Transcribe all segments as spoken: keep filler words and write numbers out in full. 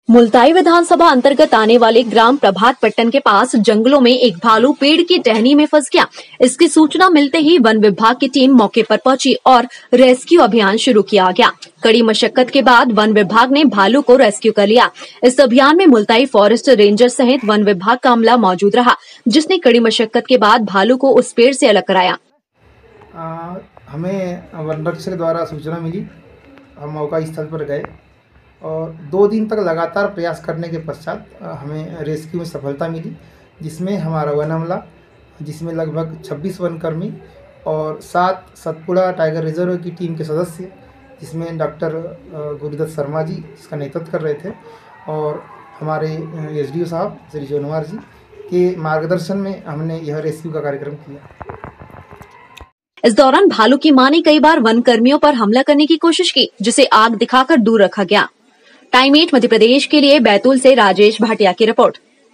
मुल्ताई विधानसभा अंतर्गत आने वाले ग्राम प्रभात पट्टन के पास जंगलों में एक भालू पेड़ की टहनी में फंस गया। इसकी सूचना मिलते ही वन विभाग की टीम मौके पर पहुंची और रेस्क्यू अभियान शुरू किया गया। कड़ी मशक्कत के बाद वन विभाग ने भालू को रेस्क्यू कर लिया। इस अभियान में मुल्ताई फॉरेस्ट रेंजर सहित वन विभाग का अमला मौजूद रहा, जिसने कड़ी मशक्कत के बाद भालू को उस पेड़ से अलग कराया। आ, हमें वन रक्षक द्वारा सूचना मिली, हम मौका स्थल पर गए और दो दिन तक लगातार प्रयास करने के पश्चात हमें रेस्क्यू में सफलता मिली, जिसमें हमारा वन अमला, जिसमें लगभग छब्बीस वनकर्मी और सात सतपुड़ा टाइगर रिजर्व की टीम के सदस्य, जिसमें डॉक्टर गुरुदत्त शर्मा जी इसका नेतृत्व कर रहे थे, और हमारे एसडीओ साहब श्री जोनवार जी के मार्गदर्शन में हमने यह रेस्क्यू का कार्यक्रम किया। इस दौरान भालू की मां ने कई बार वन कर्मियों पर हमला करने की कोशिश की, जिसे आग दिखाकर दूर रखा गया। टाइम एट मध्य प्रदेश के लिए बैतूल से राजेश भाटिया की रिपोर्ट।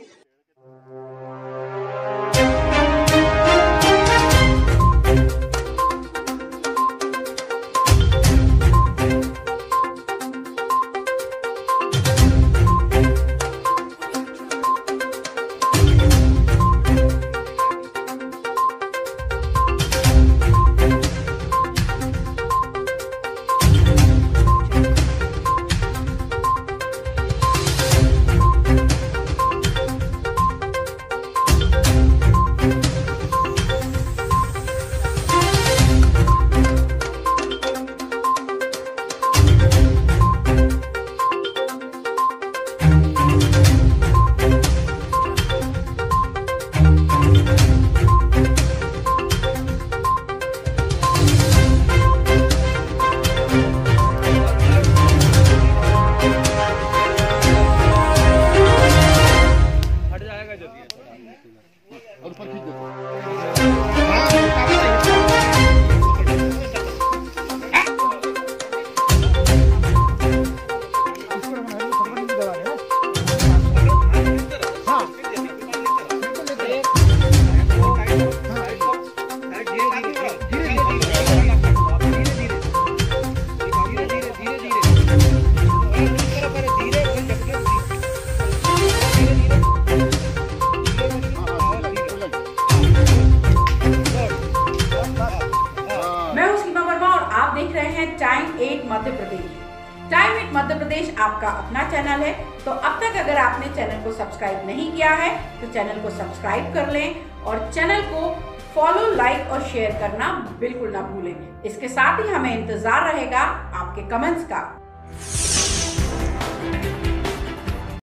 देख रहे हैं time at Madhya Pradesh. Time at Madhya Pradesh आपका अपना चैनल है, तो अब तक अगर आपने चैनल को सब्सक्राइब नहीं किया है तो चैनल को सब्सक्राइब कर लें और चैनल को फॉलो, लाइक और शेयर करना बिल्कुल ना भूलें। इसके साथ ही हमें इंतजार रहेगा आपके कमेंट्स का।